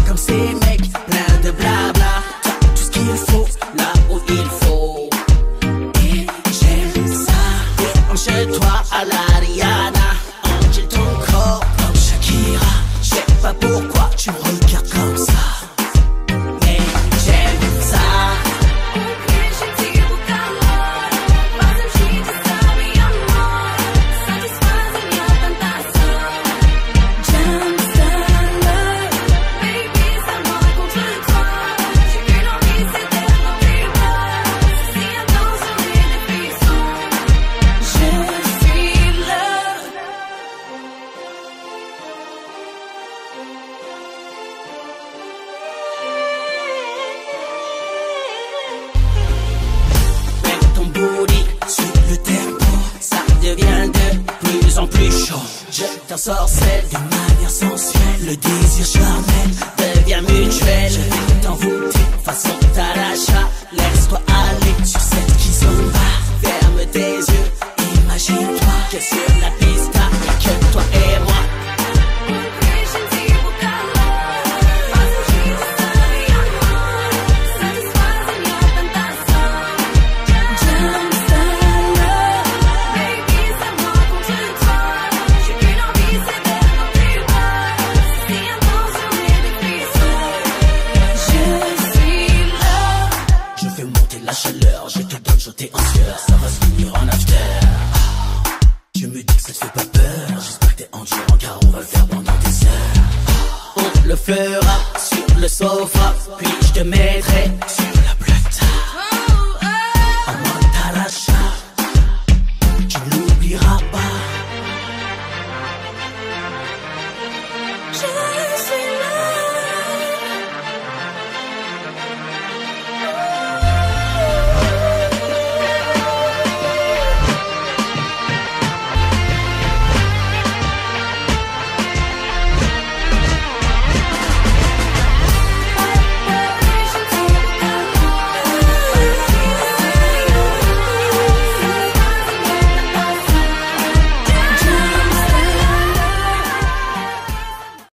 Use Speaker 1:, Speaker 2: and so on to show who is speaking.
Speaker 1: comme ces mecs, plein de blabla. T'as tout ce qu'il faut, là où il faut. Et j'aime ça. Déhanche-toi à la Rihanna, engile ton corps comme Shakira. Je sais pas pourquoi tu me regardes comme ça. Sur le tempo, ça devient de plus en plus chaud. Je t'ensorcelle d'une manière sensuelle. Le désir charnel devient mutuel. Je vais t'envoûter façon Taracha. Laisse-toi aller sur cette kizomba. Ferme tes yeux, imagine-toi que sur la piste, y'a que toi et moi. La chaleur, je te donne jeter en sueur. Ça va se finir en after. Je me dis que ça te fait pas peur. J'espère que t'es endurant car on va le faire pendant des heures. On le fera sur le sofa, puis je te mettrai sur